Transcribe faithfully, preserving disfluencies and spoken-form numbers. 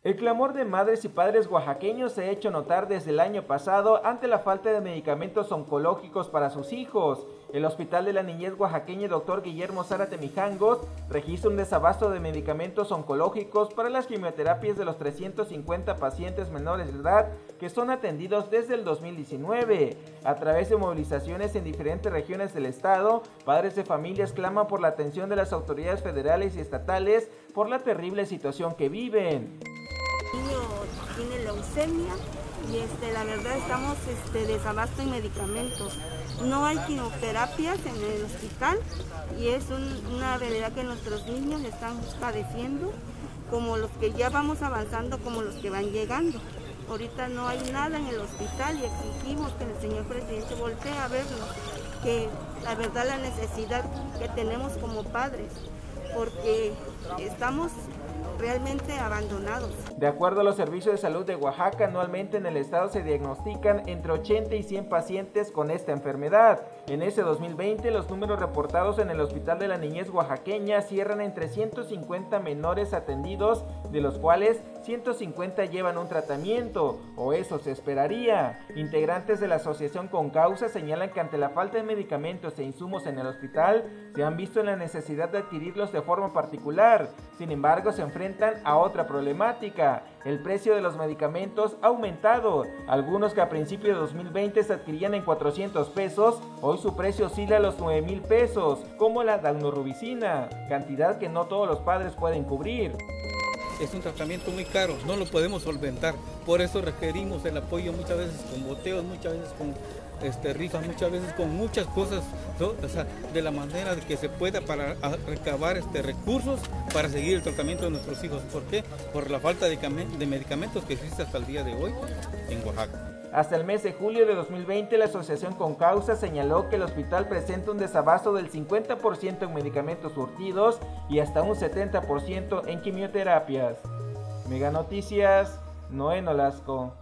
El clamor de madres y padres oaxaqueños se ha hecho notar desde el año pasado ante la falta de medicamentos oncológicos para sus hijos. El Hospital de la Niñez Oaxaqueña doctor Guillermo Zárate Mijangos registra un desabasto de medicamentos oncológicos para las quimioterapias de los trescientos cincuenta pacientes menores de edad que son atendidos desde el dos mil diecinueve. A través de movilizaciones en diferentes regiones del estado, padres de familias claman por la atención de las autoridades federales y estatales por la terrible situación que viven. El niño tiene leucemia y este, la verdad estamos este, desabasto en medicamentos. No hay quimioterapias en el hospital y es un, una realidad que nuestros niños están padeciendo, como los que ya vamos avanzando, como los que van llegando. Ahorita no hay nada en el hospital y exigimos que el señor presidente voltee a vernos, que la verdad la necesidad que tenemos como padres, porque estamos realmente abandonados. De acuerdo a los servicios de salud de Oaxaca, anualmente en el estado se diagnostican entre ochenta y cien pacientes con esta enfermedad. En ese dos mil veinte, los números reportados en el Hospital de la Niñez Oaxaqueña cierran en trescientos cincuenta menores atendidos, de los cuales ciento cincuenta llevan un tratamiento, o eso se esperaría. Integrantes de la asociación Con Causa señalan que ante la falta de medicamentos e insumos en el hospital, se han visto en la necesidad de adquirirlos de forma particular. Sin embargo, se enfrentan a otra problemática. El precio de los medicamentos ha aumentado. Algunos que a principios de dos mil veinte se adquirían en cuatrocientos pesos, hoy su precio oscila a los nueve mil pesos, como la daunorubicina, cantidad que no todos los padres pueden cubrir. Es un tratamiento muy caro, no lo podemos solventar, por eso requerimos el apoyo muchas veces con boteos, muchas veces con este, rifas, muchas veces con muchas cosas, ¿no? O sea, de la manera de que se pueda para recabar este, recursos para seguir el tratamiento de nuestros hijos. ¿Por qué? Por la falta de, de medicamentos que existe hasta el día de hoy en Oaxaca. Hasta el mes de julio de dos mil veinte, la asociación Con Causa señaló que el hospital presenta un desabasto del cincuenta por ciento en medicamentos surtidos y hasta un setenta por ciento en quimioterapias. Mega Noticias, Noé Nolasco.